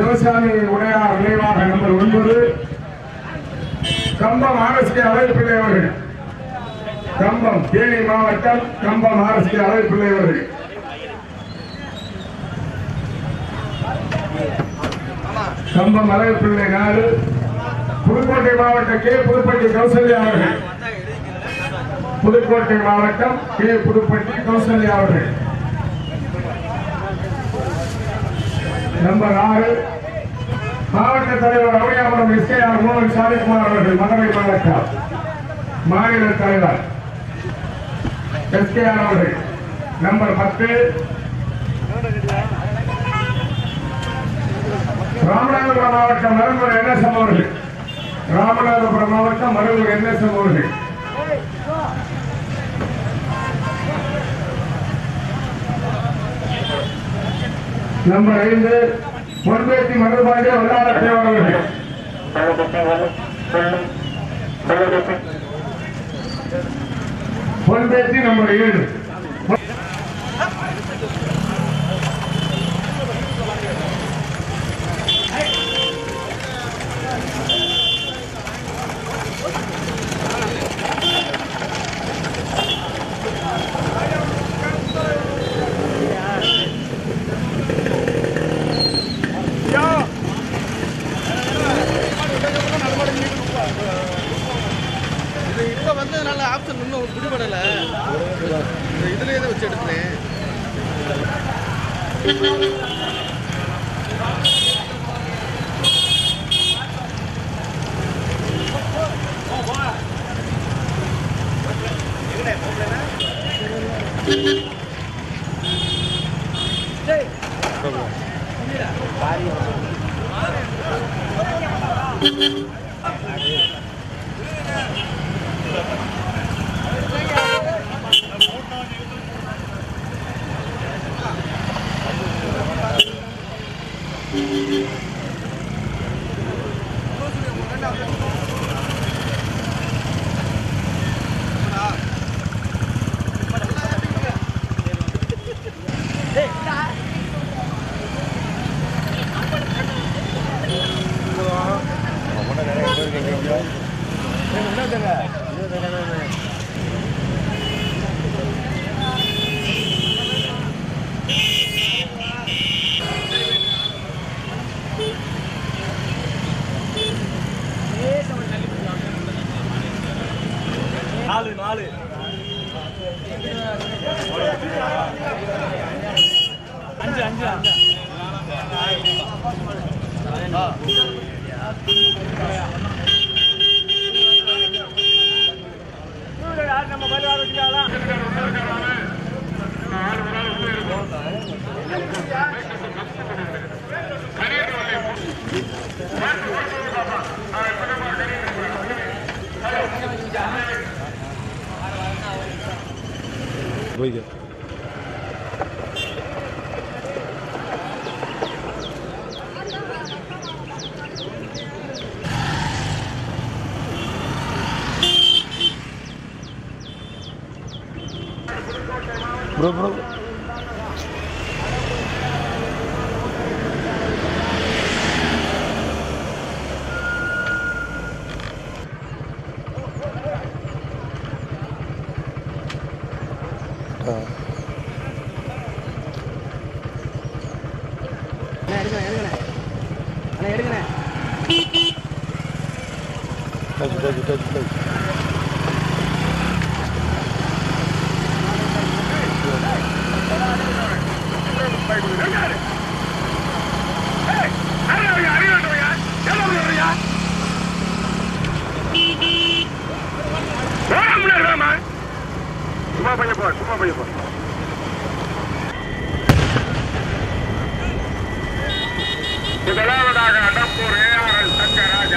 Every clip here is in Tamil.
சிவசாமி உடையார் நினைவாக நம்பர் 9 கம்பம் ஆர்எஸ்கே அழகுப்பிள்ளை அவர்கள். கம்பம் தேனி மாவட்டம் கம்பம் ஆர்எஸ்கே அழகுப்பிள்ளை அவர்கள். கம்பம் அழகுப்பிள்ளை 4. புதுக்கோட்டை மாவட்டம் கே புதுப்பட்டி கௌசல்யா அவர்கள். புதுக்கோட்டை மாவட்டம் கே புதுப்பட்டி கௌசல்யா அவர்கள். நம்பர் 6 மாவட்ட தலைவர் அவையாபுரம் எஸ்கேஆர் மோகன் சாலிகுமார் அவர்கள். மதுரை மாவட்டம் மாநில தலைவர் எஸ்கேஆர் அவர்கள். நம்பர் 10 ராமநாதபுரம் மாவட்டம் மருங்கூர் என்எஸ்எம் அவர்கள். ராமநாதபுரம் மாவட்டம் மருங்கூர் என்எஸ்எம் அவர்கள். நம்பர் 5 பொன்பேத்தி மருதுபாண்டி வல்லாளத்தேவர் அவர்கள். பொன்பேத்தி நம்பர் 7. ஆப்ஷன் இன்னும் விடுபடல. இதுலயே தான் வச்சு எடுக்கிறேன். நாலு அஞ்சு நம்ம பதிலாக வச்சுக்கலாம். bro. முதலாவதாக அடம்பூர் ஏஆர்எல் தங்கராஜா.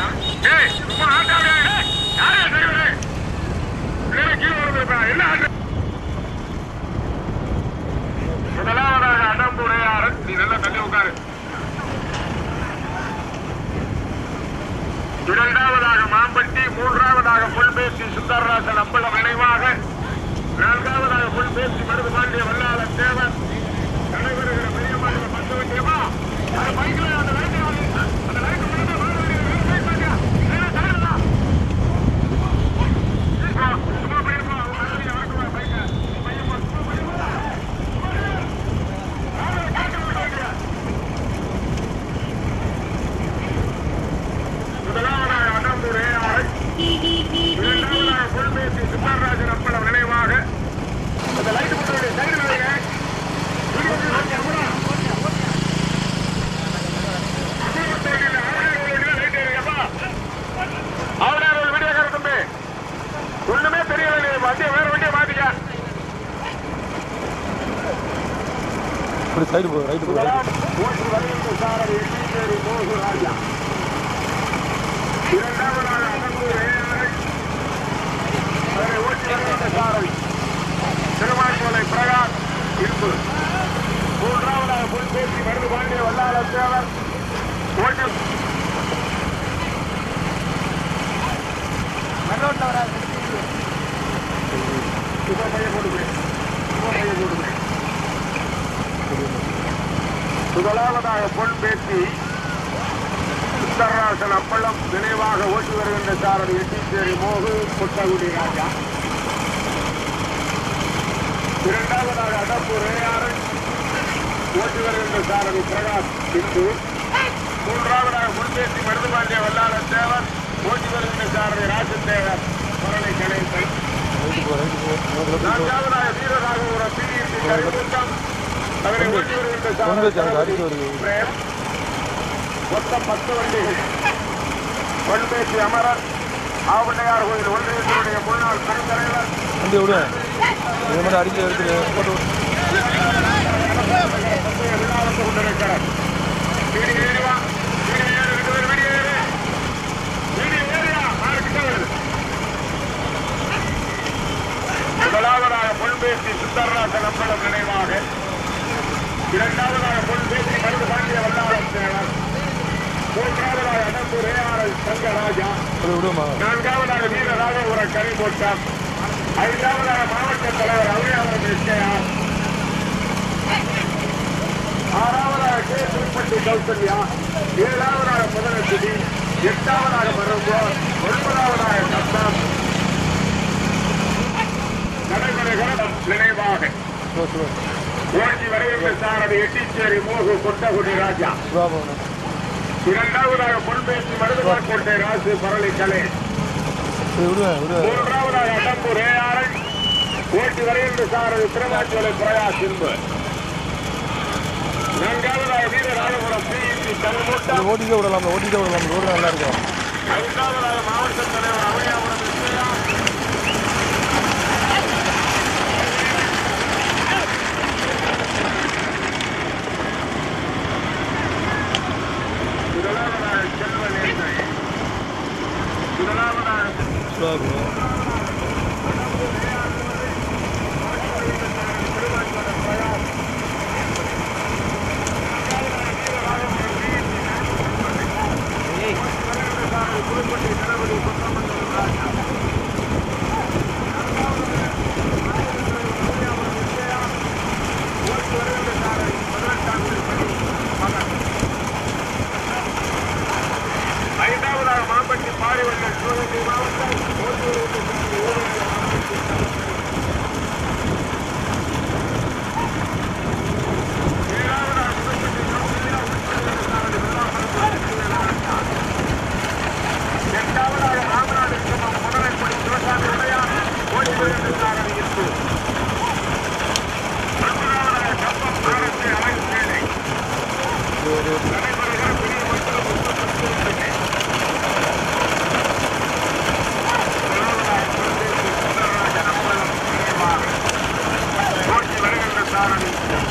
முதலாவதாக அடம்பூர் ஏஆர்எல். நீ நல்லா தள்ளி உட்காரு. இரண்டாவதாக மாம்பட்டி. மூன்றாவதாக புல்பேசி சுந்தரராசன் அம்பலம் நினைவாக. நான்காவதாக புல்பேசி மருதுபாண்டிய வல்லாள தேவர். நடைபெறுகிற பெரிய மாநில பந்து வண்டியமா பைக்கில் அந்த வேட்டையாளர் இப்படி சைடு போ ரைட்டு போ ஓட்டி வருகின்ற சாரதி எட்டிச்சேரி மோகராஜா. இரண்டாவதாக அகம்பூர் ஏஆரை. அதனை ஓட்டி வருகின்ற சாரதி திருமாஞ்சோலை பிரகாஷ் இருப்பு. மூன்றாவதாக புல்பேசி மருது பாண்டிய வல்லாளர் தேவர் ஓட்டி முதலாவதாக பொன்பேசி சுந்தரராசன் அப்பளம் நினைவாக ஓட்டி வருகின்ற சாரதி எட்டிச்சேரி மோகு கொட்டகுடி ராஜா. இரண்டாவதாக அடப்பூர் ஏஆரை ஓட்டி வருகின்ற சாரதி பிரகாஷ் இந்து. மூன்றாவதாக பொன்பேசி மருதுபாண்டிய வல்லாளர் தேவர் ஓட்டி வருகின்ற சாரதி ராஜதேவர் முரளி கணேசன். நான்காவதாக வீரராகபுரம் பிஇபி கரிமுத்தம் அதனை ஓட்டி வருகின்ற சாரதி பிரேம். மொத்தம் 10 வண்டிகள். பொன்பேசி அமரர் ஆவண்டையார் கோயில் ஒன்றியத்தினுடைய முன்னாள் பெருந்தலைவர் வண்டி விடு இது மாதிரி அடிக்க இருக்குது போட்டு விழா வந்து கொண்டிருக்கிறார். வீடு ஏறிவா வீடு ஏறு 2 பேர் வீடு ஏறு வீடு ஏறியா மார்க்கிட்ட வருது. முதலாவதாக பொன்பேசி சுந்தரராசன் அப்பளம் நினைவாக. இரண்டாவதாக பொன்பேசி மருது பாண்டிய வல்லாளர் தேவர். மூன்றாவதாக அடம்பூர் ஏஆரை தங்கராஜா. விடுமா நான்காவதாக வீரராகபுரம் கரிமோட்டம். ஐந்தாவதாக மாவட்ட தலைவர் அவையாவரம் எஸ்கேஆர். ஆறாவதாக கே திருப்பட்டி கௌசல்யா. ஏழாவதாக முதலக்குடி. எட்டாவதாக மருங்கோர். 9வதாக கப்பம். நடைமுறைகள் நினைவாக ஓட்டி வருகின்ற சாரதி எட்டிச்சேரி மோகு கொட்டகுடி ராஜா. இரண்டாவதாக பொன்பேசி மருதுபாக்கோட்டை ராசு பரளி கலை. மூன்றாவதாக அடம்பூர் ஏஆரை ஓட்டி வருகின்ற சாரதி திருமாச்சோலை பிரகாஷ் இன்பு. நான்காவதாக வீரராகபுரம் பிஇபி கல்முட்டம். ஓட்டிக்க விடலாம் ரோடு நல்லா இருக்கும். ஐந்தாவதாக மாவட்ட தலைவர் அவையாவரம் எஸ்கேஆர். முதலாவதாக செல்வநேசை. முதலாவதாக ஐந்தாவதாக மாம்பட்டி பாரிவள்ளல் சிவகங்கை மாவட்டம். எட்டாவதாக ராமநாடு கிராமம் முதலைப்படி சிவசாமி உடையார் ஓடி வருகின்ற சாரதி இருக்கு. 9வதாக கப்பம் ஆரத்தி அழகு சேலை. நடைபெறுகிற பெரிய மக்கள் ஓட்டி வருகின்ற சாரதி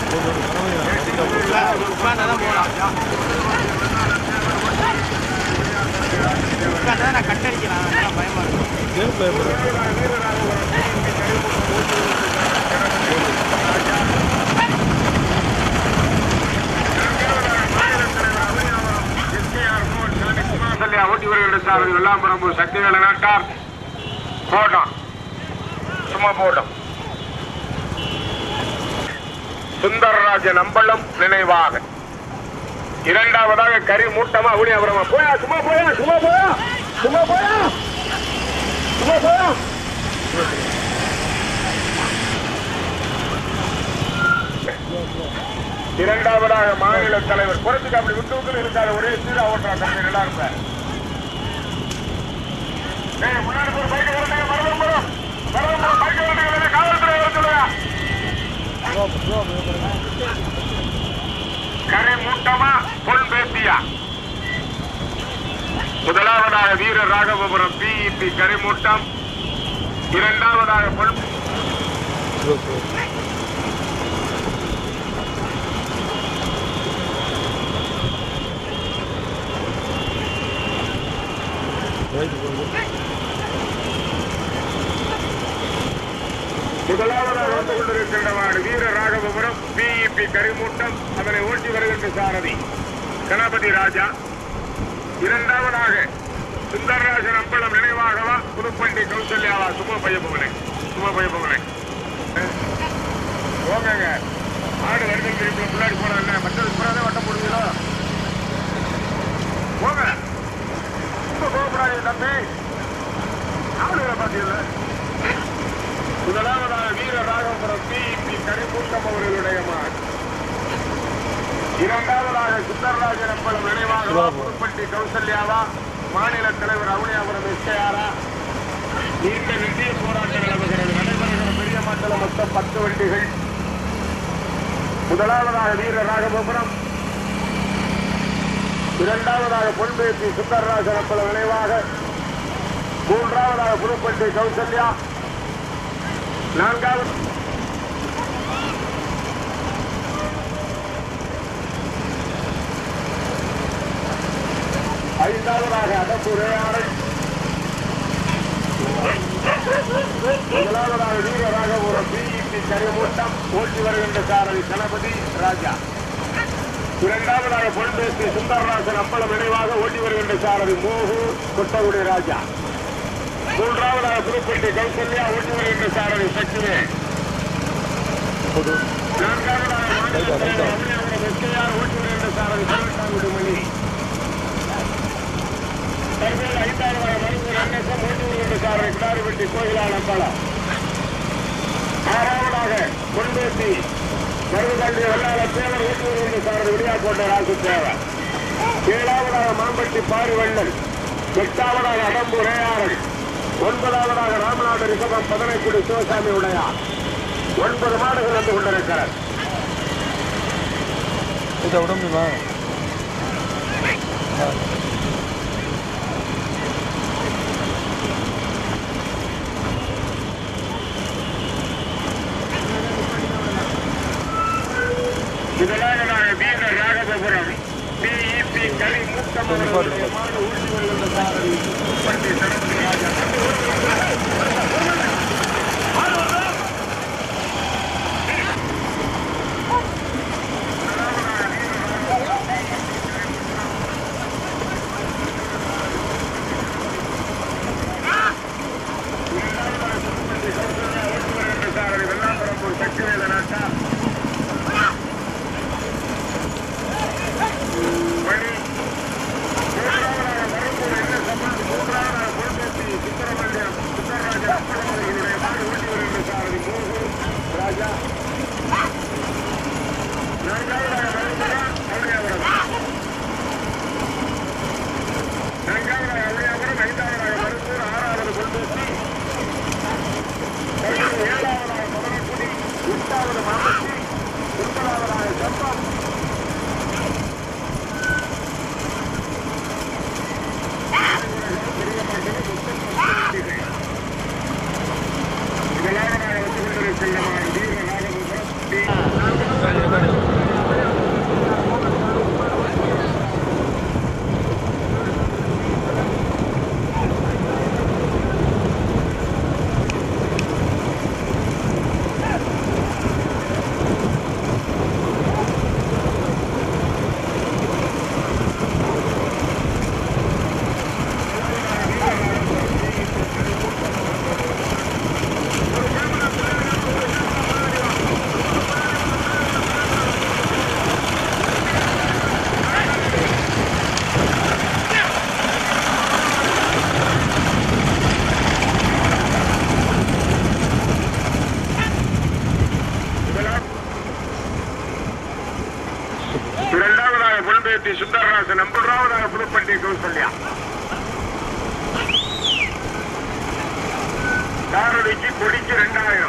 நான் கட்டடிக்கிறேன் பயமா இருக்கு. ஓட்டி வருகின்ற சாரதி வெள்ளாம்பரம்பூர் சக்திவேல நாட்டார் போட்டோம் சும்மா போட்டோம். சுந்தரராஜன் அம்பலம் நினைவாக. இரண்டாவதாக கரி மூட்டமா அவனியாபுரமா போயா சும்மா போயா சும்மா போயா சும்மா போயா சும்மா போயா. இரண்டாவதாக மாநில தலைவர் குறைச்சுக்கு அப்படி விட்டு இருக்காரு. ஒரே சீரா ஓட்டுறா தம்பி நல்லா இருப்பேன். முன்னாடி ஒரு பைக் வரணும் மரம் பைக் வரணும் காவல்துறை வர சொல்லுங்க. கரை மூட்டமா பொன்பேசியா. முதலாவதாக வீர ராகவபுரம் பிஇபி கரிமூட்டம். இரண்டாவதாக ரைட்டு போகுது. முதலாவதாக வந்து கொண்டிருக்கின்ற மாடு வீர ராகவபுரம் பிஇபி கரிமூட்டம். அதனை ஓட்டி வருகின்ற சாரதி கணபதி ராஜா. இரண்டாவதாக சுந்தரராஜன் அம்பலம் நினைவாகவா புதுப்பண்டி கௌசல்யாவா? சும்மா பையப்பங்களே போங்க. ஆடு வருகின்ற திருப்பி முன்னாடி போனா என்ன மற்றது புறாதான் வட்டம் போடுவீங்களோ? போங்க. ரொம்ப கோபப்படாது தம்பி. ஆளுகளை பார்த்தீங்களா? முதலாவதாக வீர ராகவபுரம் பிஇபி கரிமூட்டம் அவர்களுடைய மாடு. இரண்டாவதாக சுந்தரராஜன் அம்பலம் நினைவாகவா புதுப்பட்டி கௌசல்யாவா? மாநில தலைவர் அவனியாபுரம் எஸ்கேஆரா? நீண்ட நிதிய போராட்டம் நடைபெறுகிற பெரிய மாற்றல மொத்தம் 10 வண்டிகள். முதலாவதாக வீர ராகவபுரம், இரண்டாவதாக பொன்பேசி சுந்தரராஜன் அம்பலம் நினைவாக, மூன்றாவதாக புதுப்பட்டி கௌசல்யா, நான்காவது ஐந்தாவதாக அடம்பூர் ஏஆரை, முதலாவதாக வீர ராகவபுரம் பிஇபி கரிமூட்டம் ஓட்டி வருகின்ற சாரதி கணபதி ராஜா. இரண்டாவதாக பொன்பேசி சுந்தரராஜன் அம்பலம் நினைவாக ஓட்டி வருகின்ற சாரதி மோகு கொட்டகுடி ராஜா. மூன்றாவதாக புதுப்பட்டி கௌசல்யா ஓட்டி வருகின்ற சாரதி சக்திவே. நான்காவதாக எஸ்கேஆர் ஓட்டி வருகின்ற சாரதி மணி. தற்போது ஐந்தாவதாக மருத்துவர் என்எஸ்எம் ஓட்டி வருகின்ற சாரதி கிடாரிப்பட்டி கோயிலால் அம்பலம். ஆறாவதாக பொன்பேசி மருதுகண்டி வெள்ளாள தேவர் ஓட்டி வருகின்ற சாரதி விடியாக்கோட்டை ராசு தேவர். ஏழாவதாக மாம்பட்டி பாரிவள்ளல். எட்டாவதாக அடம்பூர் ஏஆரன். ஒன்பதாவதாக ராமநாடு ரிசபம் பதனைக்குடி சிவசாமி உடையார். 9 மாடுகள் வந்து கொண்டிருக்கிறார். விட முடியுமா? முதலாவதாக வீர ராகவபுரம் பிஇபி கரிமூட்டம் அவர்களுடைய மாடு ஊட்டி வருகின்ற சாரதி புதுப்பட்டி கணபதி ராஜா. சாரதி வெள்ளாம்பரம்பூர் சக்திவேல நாட்டா மணி. மூன்றாவதாக மருந்தூர் என்எஸ்எம், மூன்றாவதாக பொன்பேசி சுந்தரமல்லியம் சுந்தரராஜன் அம்பலம் அவர்களுடைய மாடு ஓட்டி வருகின்ற சாரதி மோகு ராஜா. நான்காவதாக மருந்தூரா அவனியாபுரம். நான்காவதாக அவனியாபுரம், ஐந்தாவதாக மருந்தூர், ஆறாவது பொன்பேசி, ஏழாவதாக மதனக்குடி, எட்டாவது மாம்பட்டி, 9வதாக செப்பம். முதலாவதாக வந்து கொண்டிருக்கின்ற வீர ராகவபுரம் இரண்டாவதாக பொன்பேசி சுந்தரராஜன், மூன்றாவதாக புதுப்பட்டி கௌசல்யா. சாரதிக்கு கொடிக்கு 2000.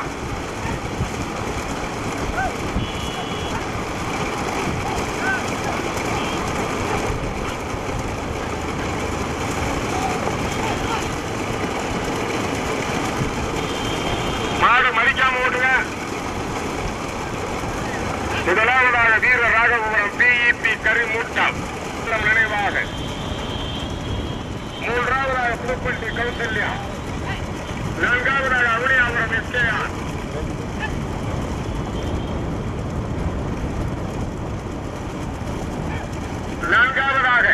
மாடு மறிக்காம ஓட்டுங்க. முதலாவதாக வீர ராகவபுரம் பிஇபி கரிமூட்டம் நினைவாக, மூன்றாவதாக புதுப்பட்டி கௌசல்யா, நான்காவதாக அவனியாபுரம் எஸ்கேஆர், நான்காவதாக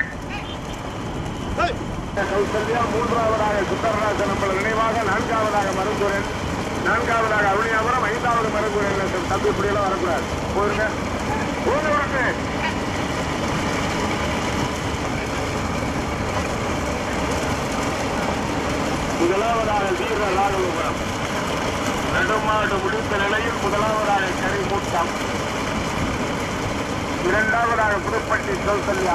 கௌசல்யா, மூன்றாவதாக சுந்தரராஜன் நம்மள நினைவாக, நான்காவதாக மருந்துரன், நான்காவதாக அவனியாபுரம், ஐந்தாவது மருந்துரன். தம்பி இப்படியெல்லாம் வரக்கூடாது. போயிருங்க போனவருக்கு முதலாவதாக வீர ராகவபுரம் நடுமாடு முடித்த நிலையில் முதலாவதாக கரிமூட்டம், இரண்டாவதாக புதுப்பட்டி கௌசல்யா,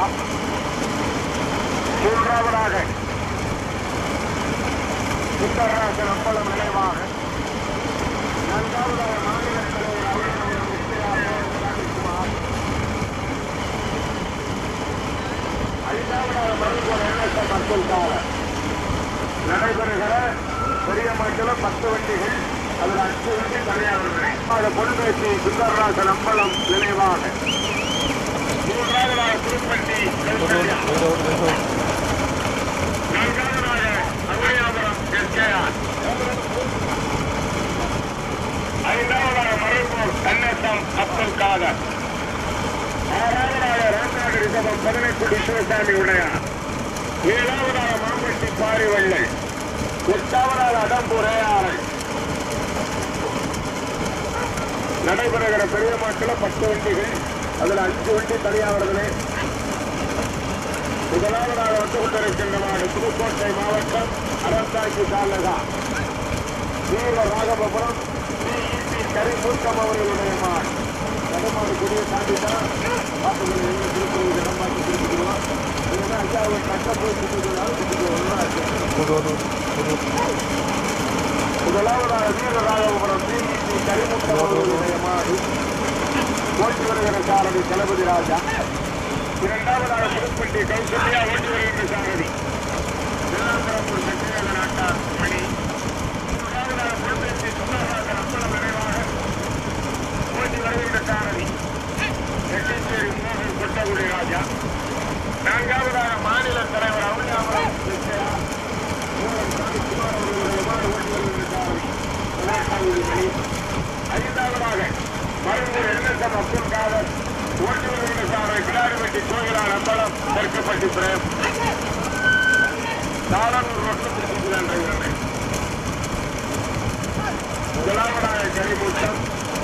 மூன்றாவதாக சுந்தரராஜன் அம்பலம் நினைவாக, நான்காவதாக மாநில தலைவர் அவனியாபுரம் ராஜகுமார், ஐந்தாவதாக மருத்துவர் அப்துல் காலர். நடைபெறுகிற பெரிய மண்டலம் 10 வண்டிகள், அதில் 5 வண்டி தனியாளர்கள். பொன்வேசி சுந்தரராஜன் அம்பலம் நினைவாக, மூன்றாவதாக திருப்பட்டி கௌசல்யா, நான்காவதாக அவனியாபுரம் எஸ்கேஆர், ஐந்தாவதாக மருப்பூர் NSM அப்துல் காதர், ஆறாவதாக ராமநாடு ரிசபம் 18 சிவசாமி உடையார், ஏழாவதாக மாம்பட்டி பாரிவள்ளல், எட்டாவதாக அடம்பூர் ஏஆர்ஐ. நடைபெறுகிற பெரிய மாட்டில் 10 வண்டிகள், அதில் 5 வண்டி தனியாவர்களே. முதலாவதாக வந்து கொண்டிருக்கின்ற நாடு புதுக்கோட்டை மாவட்டம் அரசாட்சி தாலுகா வீர ராகவபுரம் CEP கரிமூட்டம் அவர்களுடைய மாடு. நடுமாடு கொடியை தாண்டிதான் பாட்டுகளை எங்கே திருப்பதி இடம் பார்த்து திருப்பிடுவோம். இதுதான் 5வது கட்டப்போய் முதலாவதாக வீர ராகவபுரம் CEP கரிமூட்டம் அவர்களுடைய மாடு. ஓட்டி வருகிற சாரதி தளபதி ராஜா, இரண்டாவதாக புதுப்பட்டி கௌசல்யா ஓட்டி வருகின்ற சாரதி வெள்ளாம்பரம்பூர் சக்திவேல நாட்டார் மணி, மூன்றாவதாக பொன்வேசி சுந்தரராஜன் அம்பலம் நினைவாக ஓட்டி வருகின்ற சாரதி செட்டிச்சேரி மோகன் கொட்டகுடி ராஜா, நான்காவதாக மாநில தலைவர் அவனியாபுரம் எஸ்கேஆர் குமார் அவர்களுடைய மாடு ஓட்டி வருகின்ற சாரதி மணி, ஐந்தாவதாக மருந்தூர் NSM அப்துல் காதர் ஓட்டி வருகின்ற சாரதி கிடாரிப்பட்டி கோயிலார் அம்பலம் தெற்குப்பட்டி பிரேம், தாளனூர் ரோட்டில் திருச்சிக்கிறார்கள். முதலாவதாக கரிமூட்டம்,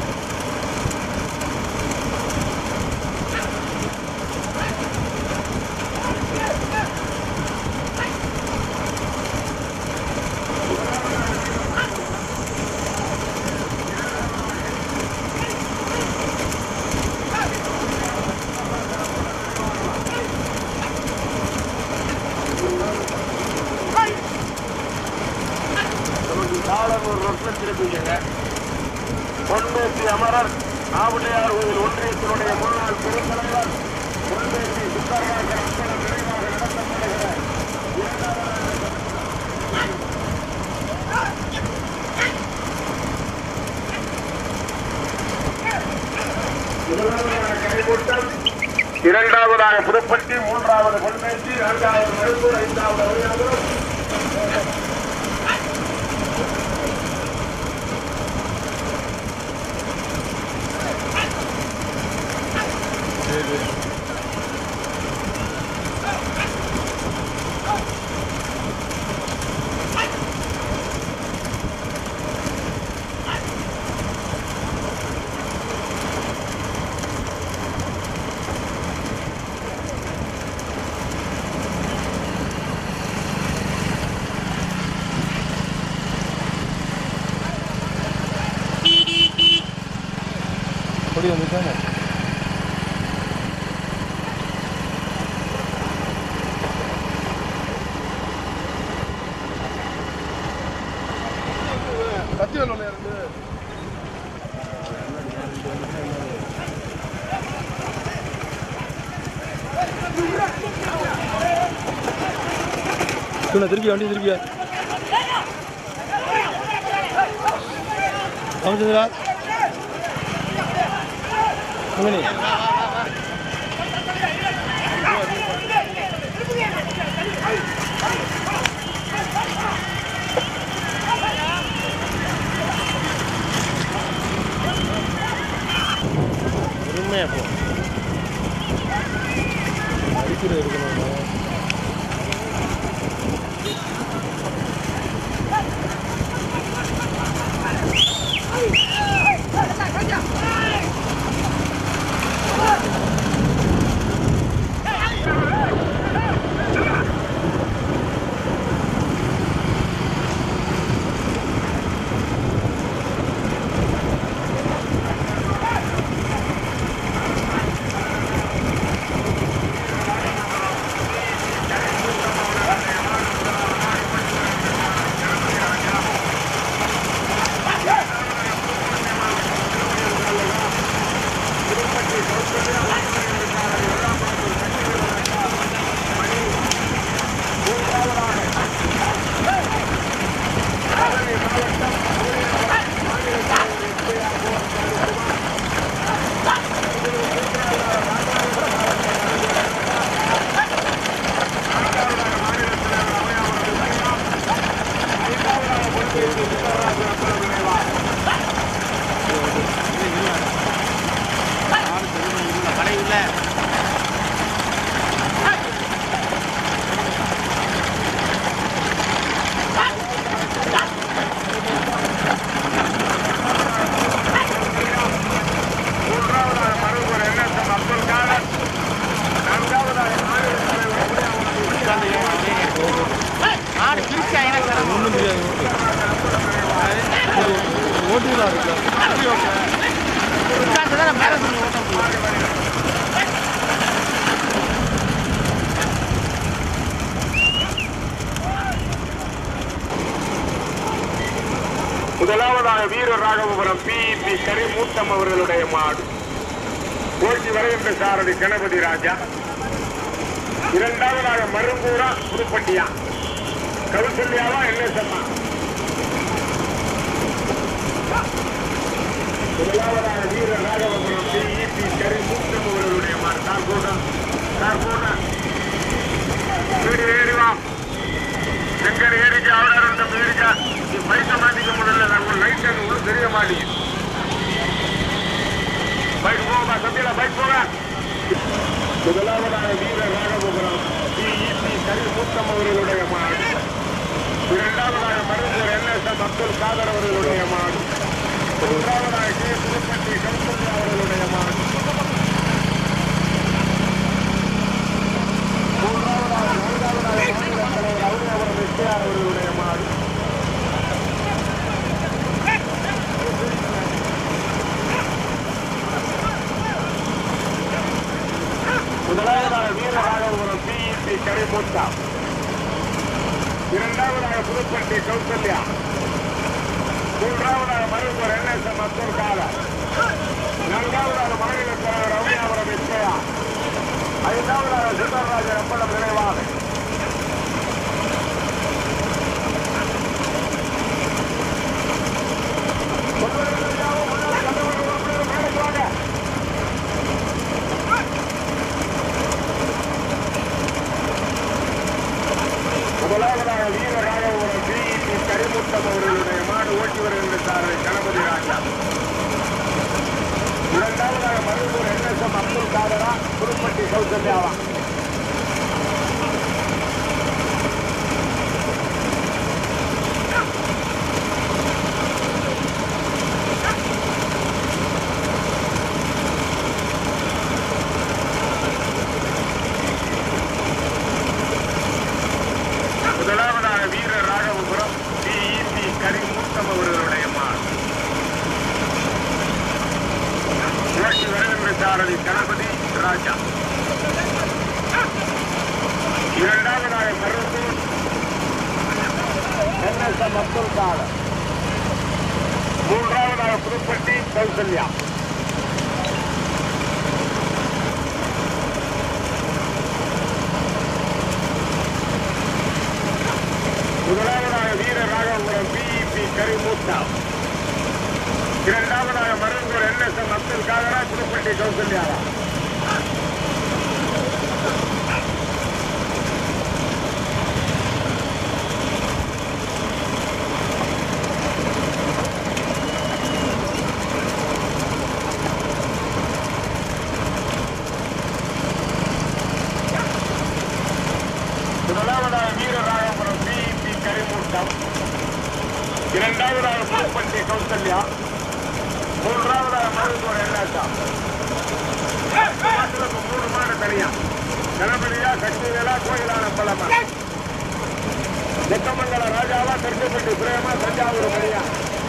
தாளனூர் ரோட்டில் திருப்பிங்க. பொன்வேசி அமரர் ஆவுடையார் கோயில் ஒன்றியத்தினுடைய முன்னாள் பெருந்தலைவர் பொன்வேசி சுந்தரராஜன் அம்பலம் நிறைவாக நடத்தப்படுகிற முதலாவதாக கரிமூட்டம், இரண்டாவதாக புதுப்பட்டி, மூன்றாவது பொன்வேசி, நான்காவது மருப்பூர், ஐந்தாவது அவனியாபுரம். கொடி வந்துட்டாங்க. சத்தியம் ஒன்று இருக்கு. திருப்பி வண்டி திருப்பியா அமைச்சதுரா மணி எப்போ அடிக்கிற இருக்கணும் முதலாவதாக வீரராகவபுரம் பி கரிமூட்டம் அவர்களுடைய மாடு போட்டி வருகின்ற சாரதி கணபதி ராஜா. இரண்டாவதாக மருங்கூரா புதுப்பட்டியா கவுசல்யாவா என்எஸ்எம்மா. முதலாவதாக வீரராகவபுரம் பி கரிமூட்டம் அவர்களுடைய மாடு. தார்கோடா வீடு ஏறிவா எங்கர் ஏறிக்க அவராருந்த ஏறிக்க நீ பைக்க மாட்டிக்க முடியல. நான் லைட் அங்கே உள்ள தெரிய மாட்டேங்குது. பைக் போகா சத்தியில பைக் போக. முதலாவதாக வீரராகவபுரம் பி கரிமூட்டம் அவர்களுடைய மாடு. இரண்டாவதாக மருந்தூர் என்எஸ்எம் அப்துல் காதர் அவர்களுடைய மாடு. மூன்றாவதாக கே புதுப்பட்டி கவுசல்யா அவர்களுடைய மாடு. நான்காவதாக மாநில தலைவர் அவுனியாபுரம் எஸ்ஆர் அவர்களுடைய மாடு. முதலாவதாக வீரராகவபுரம் பி கரிமூட்டம். இரண்டாவதாக புதுப்பட்டி கவுசல்யா. மூன்றாவதாக மருந்தூர் என்எஸ்எம் அப்துல் காதர். நான்காவதாக மாநில தலைவர் அவுனியாபுரம் எஸ்ஆர். ஐந்தாவதாக சுந்தரராஜன் எப்படம் நிறைவாக. முதலாவதாக வீரராகவபுரம் பி கரிமூட்டம் அவர்களுடைய மாடு ஓட்டி வருகின்ற சாரதி கணபதி ராஜா. இரண்டாவதாக மருந்தூர் என்எஸ்எம் அப்துல் காதரா புதுப்பட்டி கவுசல்யாவா. முதலாவதாக வீரராகவபுரம் பி கரிமூட்டம் அவர்களுடைய மாடு ஓட்டி வருகின்ற சாரதி கணபதி ராஜா. இரண்டாவதாக மருந்தூர் என்எஸ்எம் அப்துல் காதர். மூன்றாவதாக புதுப்பட்டி கவுசல்யா. முதலாவதாக வீரராகவபுரம் பி கரிமூட்டம். இரண்டாவதாக மருந்தூர் என்எஸ்எம் அப்துல் காதரா புதுப்பட்டி கவுசல்யாவா. இரண்டாவதாக மாம்பட்டி கௌசல்யா, மூன்றாவதாக மருத்துவர் எல்லாத்தா. 3 மாடு தனியா. கணபதியா, சக்திவேலா, கோயிலான பழமா, செத்தமங்கல ராஜாவா, தெற்குப்பட்டி பிரேமா, தஞ்சாவூர் மணியா.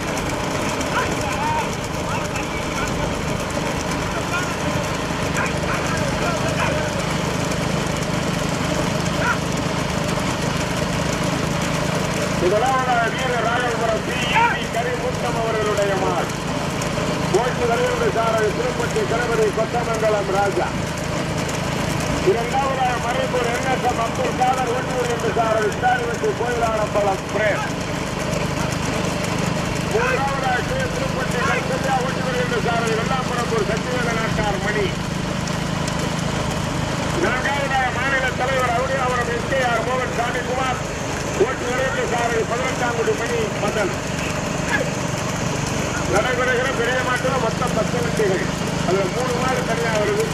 முதலாவதாக வீர ராஜபுரம் பிஇபி கரிமுத்தம் அவர்களுடைய மாடு. ஓட்டு வருகின்ற சாரதி திருப்பட்டி கணபதி கொத்தமங்கலம் ராஜா. இரண்டாவதாக மறைப்பூர் என்எஸ்எம் அப்துல் காதர் ஓட்டு வருகின்ற சாரதி ஸ்டாலிவட்டி கோயிலானப்பழம் பிரேம். மூன்றாவதாக திருப்பட்டி கல்கல்யா ஓட்டு வருகின்ற சாரதி வெள்ளாம்பரப்பூர் சத்தியவேல நாட்டார் மணி. நான்காவதாக மாநில தலைவர் அவுடியாபுரம் எஸ்கேஆர் மோகன் சாமிக்குமார் ஓட்டு வருகின்ற சாரதி 18ஆங்குடி மணி மதன். நடைபெறுகிற பெரிய மாட்டில் மொத்தம் 10 வண்டிகள். அதுல 3 மாடு தனியாக வருது.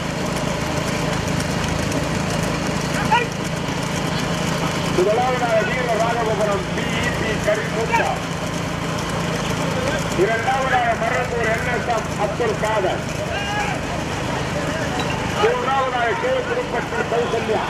முதலாவதாக வீர ராகவபுரம் பிஇபி கரிமுத்தா, இரண்டாவதாக மரப்பூர் என்எஸ்எம் அப்துல் காதர், மூன்றாவதாக கே திருப்பட்டி கௌசல்யா,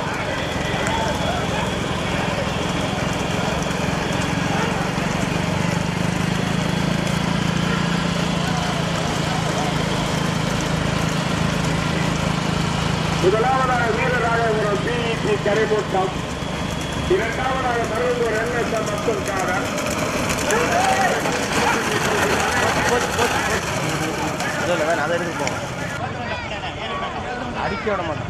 முதலாவதாக வீரராகபுரம் பிஇபி கரிமுத்தம், இரண்டாவதாக மருந்தூர் என்எஸ்எம் அப்துல் காதர், அதை எடுத்து போவோம், அடிக்க விட மாட்டோம்.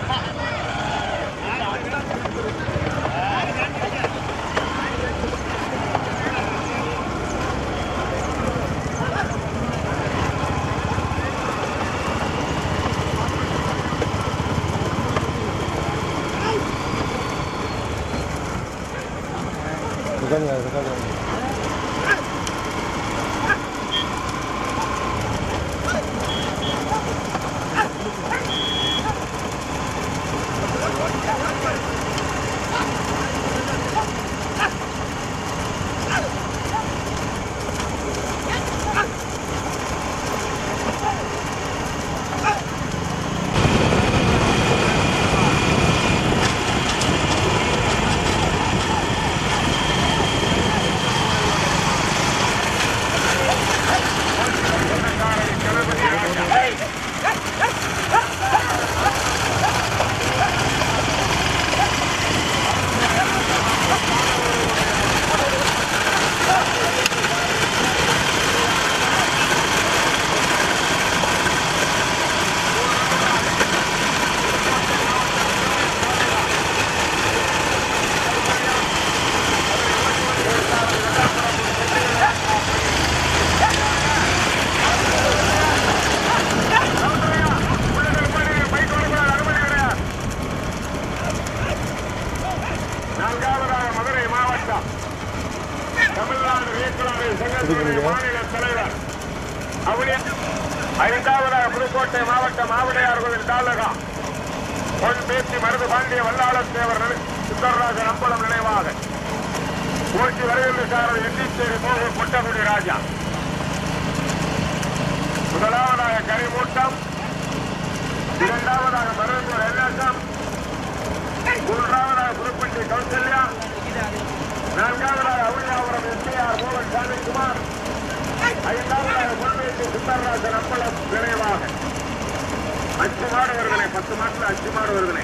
மாநில தலைவர் ஐந்தாவதாக புதுக்கோட்டை மாவட்டம் ஆவுடையார் கோவில் தாலுகா பொன்பேச்சி மருது பாண்டிய வல்லாளர் தேவர் சுந்தரராஜன் அம்பலம் நினைவாக போட்டி வருகின்ற சாரதி எண்ணிச்சேரி மோகூர் கொட்டகுடி ராஜா. முதலாவதாக கரிமூட்டம், இரண்டாவதாக மருந்தூர் எல்எஸ்எம், மூன்றாவதாக புதுப்பட்டி கௌசல்யா, நான்காவதாக அவுளியாபுரம் எஸ்கேஆர் மோகன் சாமிக்குமார், ஐந்தாவதாக பொன்பேச்சி சுந்தரராஜன் அம்பலம் நினைவாக. 5 மாடு வருதனை, 10 மாட்டில் 5 மாடு வருதனை.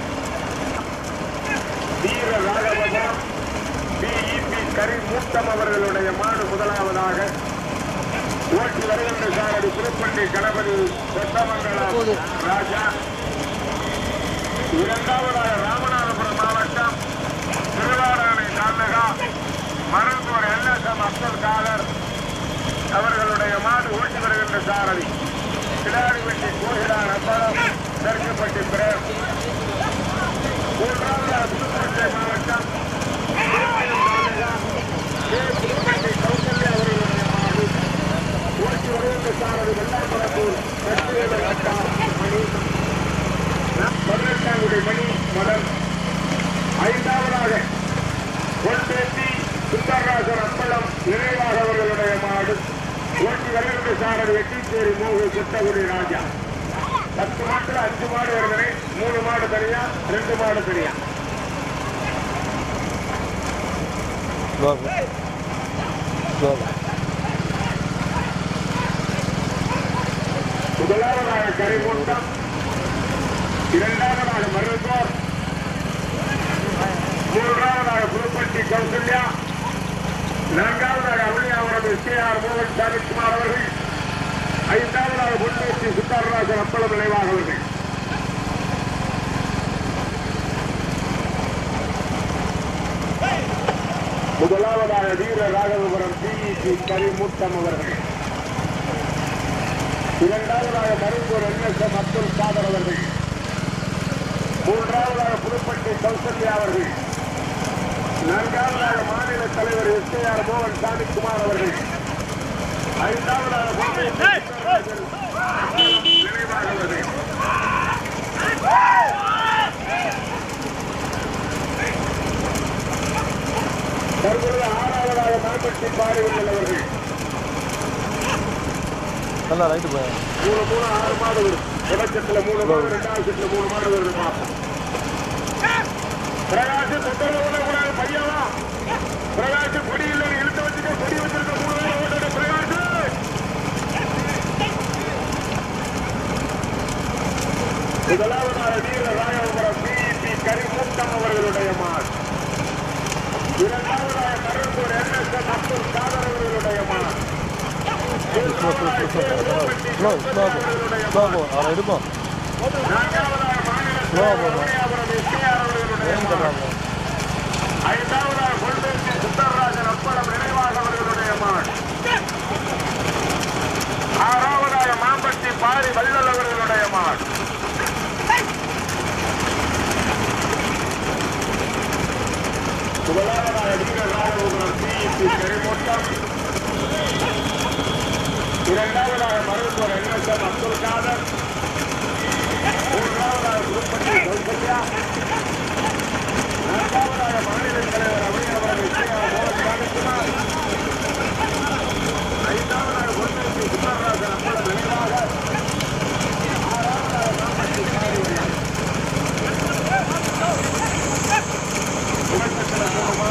வீர ராகவபுரம் பிஇபி கரிமூட்டம் அவர்களுடைய மாடு முதலாவதாக ஓட்டி வருகின்ற சாரதி புதுப்பட்டி கணபதி கொத்தமங்கலம் ராஜா. இரண்டாவதாக ராமநாதபுரம் மாவட்டம் திருவாரணை தாலுகா மருந்தூர் எல்எஸ்எம் அப்துல் காதர் அவர்களுடைய மாடு ஓட்டி வருகின்ற சாரதி கிடாரிவெட்டி கோகிலான் அப்பளம் தெற்குப்பட்டி பிரேம். மூன்றாவதாக புதுக்கோட்டை மாவட்டம் புதுப்பட்டி கௌசல்யா அவர்களுடைய மாடு ஓட்டி வருகின்ற சாரதி வெள்ளாம்பரப்பூர் மணி 18ஆங்குடி மணி மதன். ஐந்தாவதாக பொன்பேச்சி சுந்தரராஜன் அப்பளம் நினைவாக அவர்களுடைய மாடு சாரதி வெட்டிச்சேரி மோகு குட்டகுடி ராஜா 10 மாட்டுல 5 மாடு வருகிறே 3 மாடு தனியா 2 மாடு தனியா முதலாவதாக கரிமுண்டம் இரண்டாவதாக மருதூர் மூன்றாவதாக புதுப்பட்டி கௌசல்யா நான்காவதாக அவனியாவரம் எஸ்கேஆர் மோகன் சாமிக்குமார் அவர்கள் ஐந்தாவதாக பொன்னேற்றி சுத்தாரராஜன் அப்பளம் நினைவாக அவர்கள் முதலாவதாக வீர ராகவபுரம் டிஇசி கரிமுட்டம் அவர்கள் இரண்டாவதாக மருந்தூர் என்எஸ்எம் அப்துல் காதர் அவர்கள் மூன்றாவதாக புதுப்பட்டி கௌசல்யா அவர்கள் நான்காவதாக மாநில தலைவர் எஸ்கேஆர் மோகன் சாமிக்குமார் அவர்கள் ஐந்தாவதாக நினைவாக அவர்கள் தற்பொழுது ஆறாவதாக மாம்பட்டி பாரிவள்ளல் அவர்கள் நல்லா ரைட்டு போய் 3 6 மாடு வரும் தொடக்கத்துல 3 மாடு ரெண்டாவது செட்ல 3 மாடு வருது பிரகாஷ் தொந்தரவு பையவா பிரகாஷ் கொடி இல்லை இழுத்து வச்சுக்க கொடி வச்சிருக்க 3 பேர் ஓட்டு பிரகாஷ் முதலாவதாக வீர ராயபுரம் டிஇபி கரிமுட்டம் அவர்களுடைய மாடு இரண்டாவதாக மருந்தூர் என்எஸ்எம் அப்துல் காதர் அவர்களுடைய மாடு அவரை எடுப்போம் நான்காவதாக மாநில அவனியாபுரம் எஸ்கேஆர் அவர்களுடைய மாடு ஐந்தாவதாக கொள்வேசி சுந்தரராஜன் அப்பளம் நினைவாக அவர்களுடைய மாடு ஆறாவதாக மாம்பட்டி பாரி வள்ளல் அவர்களுடைய மாடு முதலாவதாக வீர ராகவபுரம் டிஇபி கரிமுட்டம் இரண்டாவதாக மருதூர் என்எஸ்எம் அப்துல் காதர் மூன்றாவதாக புதுப்பட்டி கௌசல்யா நான்காவதாக மாநில தலைவர் அவனியாபுரம் எஸ்கேஆர் மோகன் சாமிக்குமார் ஐந்தாவதாக பொன்னேற்றி சுந்தரராஜன் அப்பளம் நினைவாக ஆறாவதாக மாம்பட்டி பாரிவள்ளல் முதலாவதாக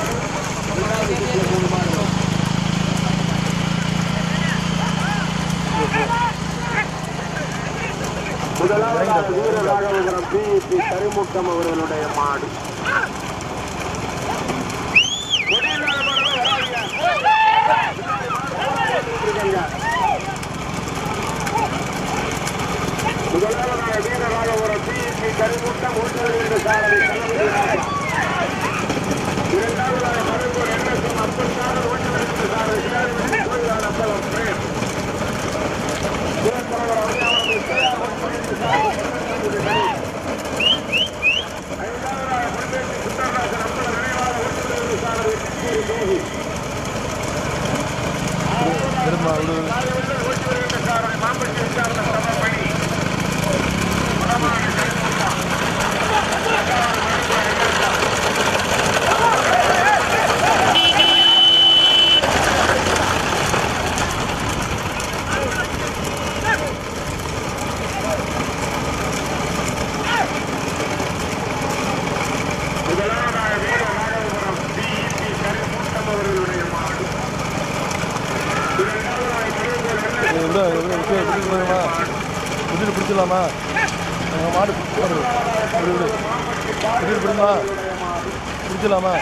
வீர ராகவபுரம் டிஇபி கரிமுட்டம் அவர்களுடைய மாடு முதலாவதாக வீர ராகவபுரம் டிஇபி கரிமுட்டம் ஒன்று சாரதி இரண்டாவதாக மருந்தூர் என்எஸ்எம் அப்துல் காதர் ஒன்று சாரதி கோயிலான அப்பளம் பிரேம் ஐந்தாவதாக பொன்னேற்றி சுந்தரராஜன் அப்பளம் நினைவாக ஒன்று சாரதி ஓட்டி வருகின்ற சாரதி மாம்பட்டி விசாரணை பணி முதலாவதாக வீர ராகவபுரம் டிஇபி கரிமுட்டம் அவர்களுடைய மாடு இரண்டாவதாக விட்டுட்டு பிடிச்சிடலாமா எங்கள் மாடு பிடிமா பிடிச்சிடலாமா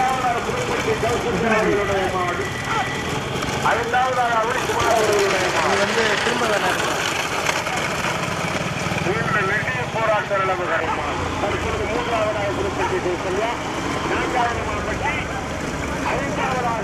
ஐந்தாவதாக அவனிக்குமார் அவர்களுடைய மாடு திரும்ப நெடிய போராட்ட நிலவுகள் தற்பொழுது மூன்றாவதாக புதுப்பட்டி கௌசல்யா நான்காவது மாம்பட்டி ஐந்தாவதாக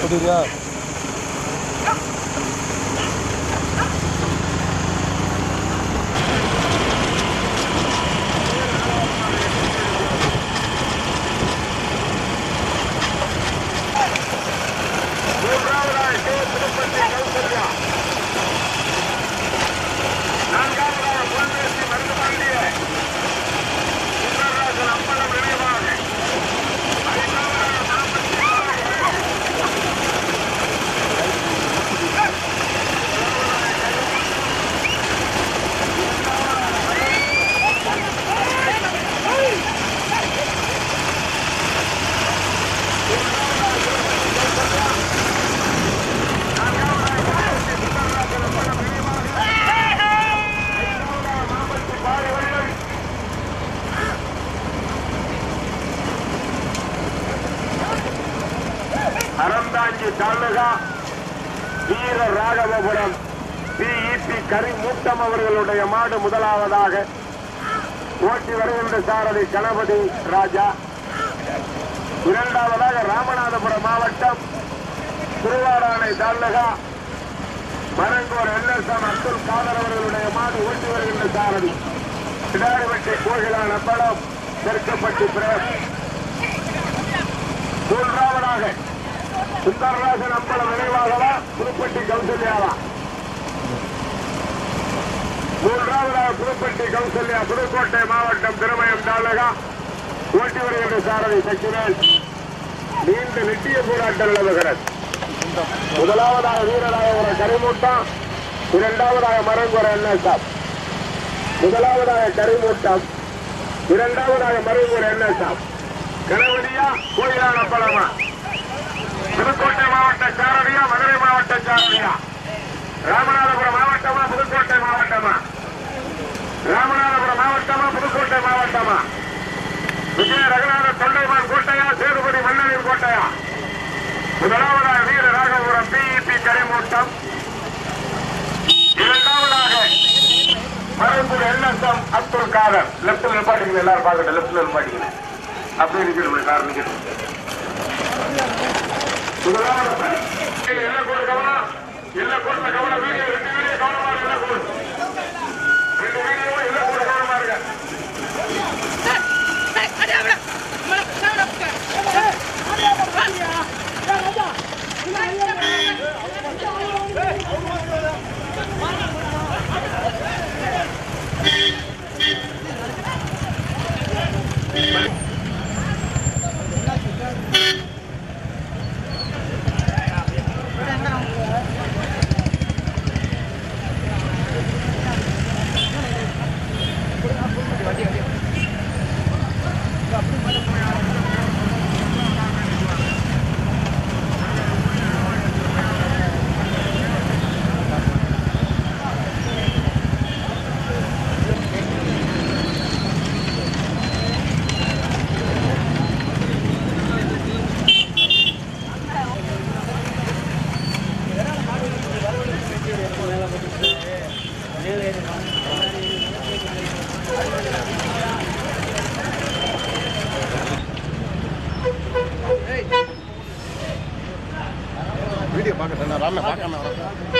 போட்டுக்கிறியா? அறந்தாங்கி தாலுகா வீர ராகவபுரம் பிஇபி கரிமூட்டம் அவர்களுடைய மாடு முதலாவதாக ஓட்டி வருகின்ற சாரதி கணபதி ராஜா. இரண்டாவதாக ராமநாதபுரம் மாவட்டம் திருவாடானை தாலுகா மரங்கூர் எல்எஸ்எம் அப்துல் காதர் அவர்களுடைய மாடு ஓட்டி வருகின்ற சாரதி கிடாரிவட்டி கோகிலான் அப்பளம் தெற்கப்பட்டி பிரேம். மூன்றாவதாக சுந்தரராஜன் அம்பலம் நினைவாகவா புதுப்பட்டி கௌசல்யாவா? மூன்றாவதாக புதுப்பட்டி கௌசல்யா புதுக்கோட்டை மாவட்டம் திருமயம் தாலுகா ஓட்டி வருகின்ற சாரதி சச்சிவேல். நீண்ட நிட்டிய போராட்டம் நிலவுகிறது. முதலாவதாக வீரராயபுரம் கரிமூட்டம், இரண்டாவதாக மரங்குற என்எஸ்எம். முதலாவதாக கரிமூட்டம், இரண்டாவதாக மரங்குற என்எஸ்எம். கணவதியா கோயிலான பலமா? புதுக்கோட்டை மாவட்ட சாரதியா மதுரை மாவட்ட சாரதியா? ராமநாதபுரம் மாவட்டமா புதுக்கோட்டை மாவட்டமா? ராமநாதபுரம் மாவட்டமா புதுக்கோட்டை மாவட்டமா? விஜய ரகுநாத தொண்டைமான் கோட்டையா சேதுபதி மன்னரின் கோட்டையா? முதலாவதாக வீர ராகபுரம் பிஇபி கரிமூட்டம், இரண்டாவதாக மருந்தூர் எல்எஸ்எம் அப்துல் காதர். லெப்ட்ல நிப்பாட்டிங்க, எல்லாரும் பார்க்கட்டும். லெப்ட்ல நிப்பாட்டிங்க, அப்படி இருக்கிற கார் நிற்கணும். எல்லாம் கூட கவனம், எல்லாம் கூட கவனம். வீடியோ 2 வீடியோ கவனமா இருக்கு. எல்லாம் கூட 2 வீடியோ எல்லாம் கூட கவனமா இருக்கு. வீடியோ பார்க்கறேன். ராம பார்க்கணும்.